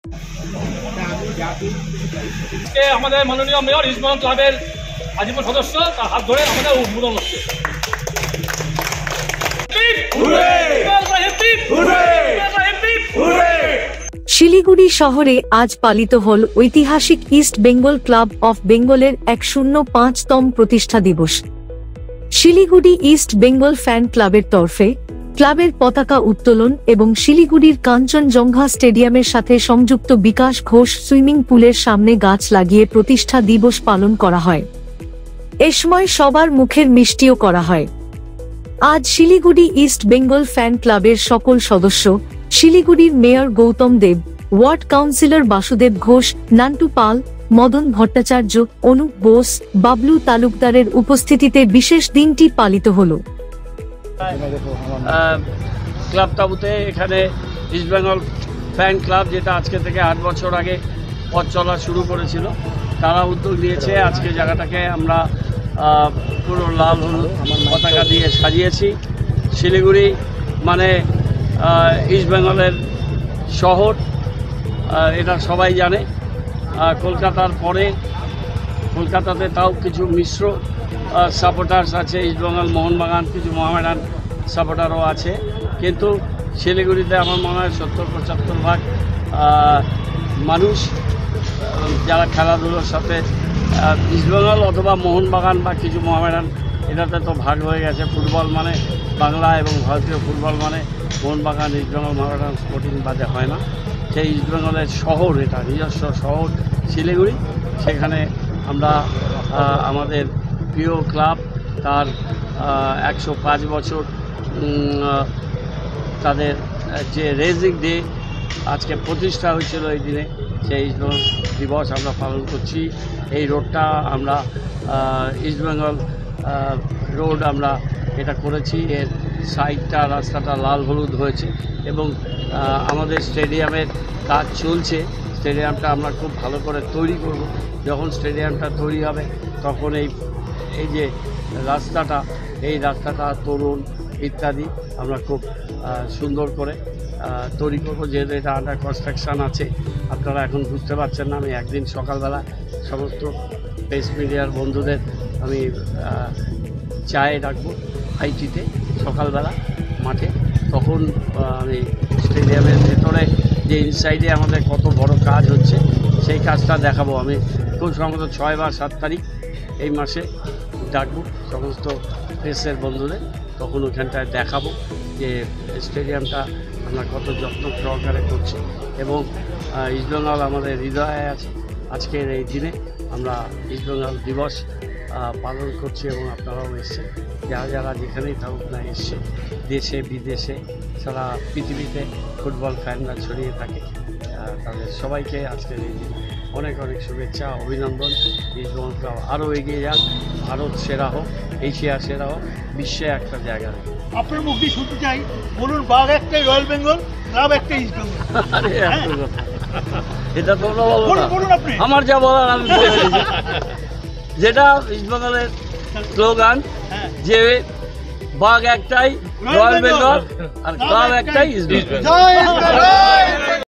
আমাদের মাননীয় mayor east Bengal ক্লাবের আজীবন সদস্য, তার হাত ধরে আমাদের উদ্বোধন হচ্ছে। শিলিগুড়ি শহরে আজ পালিত হল ঐতিহাসিক ইস্ট বেঙ্গল ক্লাব অফ বেঙ্গলের 105তম প্রতিষ্ঠা দিবস। শিলিগুড়ি ইস্ট বেঙ্গল ফ্যান ক্লাবের তরফে ক্লাবের পতাকা উত্তোলন এবং শিলিগুড়ির কাঞ্চনজঙ্ঘা স্টেডিয়ামের সাথে সংযুক্ত বিকাশ ঘোষ সুইমিং পুলের সামনে গাছ লাগিয়ে প্রতিষ্ঠা দিবস পালন করা হয়। এ সময় সবার মুখের মিষ্টিও করা হয়। আজ শিলিগুড়ি ইস্ট বেঙ্গল ফ্যান ক্লাবের সকল সদস্য, শিলিগুড়ির mayor Gautam Deb, ward councillor Basudeb Ghosh, Nantu Pal, Madan Bhattacharya, Anup Bose, Bablu তালুকদারের উপস্থিতিতে বিশেষ দিনটি পালিত হল। ক্লাব তাবুতে এখানে ইস্ট বেঙ্গল ফ্যান ক্লাব, যেটা আজকে থেকে 8 বছর আগে পথ চলা শুরু করেছিল, তারা উদ্যোগ নিয়েছে। আজকে জায়গাটাকে আমরা পুরো লাল হলুদ পতাকা দিয়ে সাজিয়েছি। শিলিগুড়ি মানে ইস্ট বেঙ্গলের শহর, এটা সবাই জানে। কলকাতার পরে কলকাতাতে তাও কিছু মিশ্র সাপোর্টার্স আছে, ইস্ট বেঙ্গল মোহনবাগান, কিছু মোহামেডান সাপোর্টারও আছে, কিন্তু শিলিগুড়িতে আমার মনে হয় 70-75% মানুষ যারা খেলাধুলোর সাথে ইস্ট বেঙ্গল অথবা মোহনবাগান বা কিছু মোহামেডান, এটাতে তো ভাগ হয়ে গেছে। ফুটবল মানে বাংলা এবং ভারতীয় ফুটবল মানে Mohun Bagan, East Bengal Mohammedan Sporting বাদে হয় না। সেই ইস্ট বেঙ্গলের শহর, এটা নিজস্ব শহর শিলিগুড়ি। সেখানে আমরা আমাদের প্রিয় ক্লাব তার 105 বছর তাদের যে রেজিং ডে আজকে প্রতিষ্ঠা হয়েছিল এই দিনে, সেই ইস্ট বেঙ্গল দিবস আমরা পালন করছি। এই রোডটা আমরা ইস্ট বেঙ্গল রোড আমরা এটা করেছি। এর সাইডটা রাস্তাটা লাল হলুদ হয়েছে এবং আমাদের স্টেডিয়ামের কাজ চলছে। স্টেডিয়ামটা আমরা খুব ভালো করে তৈরি করব। যখন স্টেডিয়ামটা তৈরি হবে তখন এই যে রাস্তাটা, এই রাস্তাটা তরুণ ইত্যাদি আমরা খুব সুন্দর করে তৈরি করব। যেহেতু এটা আন্ডার কনস্ট্রাকশান আছে, আপনারা এখন বুঝতে পারছেন না। আমি একদিন সকালবেলা সমস্ত প্রেস মিডিয়ার বন্ধুদের আমি চায়ে ডাকবো আইটিতে সকালবেলা মাঠে, তখন আমি স্টেডিয়ামের ভেতরে যে ইনসাইডে আমাদের কত বড় কাজ হচ্ছে সেই কাজটা দেখাবো। আমি খুব সম্ভবত 6 বা 7 তারিখ এই মাসে ডাকবো সমস্ত প্রেসের বন্ধুদের, তখন ওখানটায় দেখাবো যে স্টেডিয়ামটা আমরা কত যত্ন সহকারে করছি এবং ইস্ট বেঙ্গল আমাদের হৃদয়ে আছে। আজকের এই দিনে আমরা ইস্ট বেঙ্গল দিবস পালন করছি এবং আপনারাও এসছেন, যারা যারা যেখানেই থাকুক না এসছে, দেশে বিদেশে সারা পৃথিবীতে ফুটবল ফ্যানরা ছড়িয়ে থাকে। তাদের সবাইকে আজকের এই দিন অনেক অনেক শুভেচ্ছা, অভিনন্দন। ইস্ট বেঙ্গল ক্লাব আরও এগিয়ে যাক, ভারত সেরা হোক, এশিয়া সেরা হোক, বিশ্বে একটা জায়গা হোক। আপনার মুখ দিয়ে শুনতে চাই, বলুন বাঘ একটাই রয়্যাল বেঙ্গল, ক্লাব একটাই ইস্ট বেঙ্গল। এটা তো বলুন আপনি, আমার যা বলার আমি যেটা ইস্ট বেঙ্গলের স্লোগান, যে বাঘ একটাই রয়্যাল বেঙ্গল আর ক্লাব একটাই ইস্ট বেঙ্গল।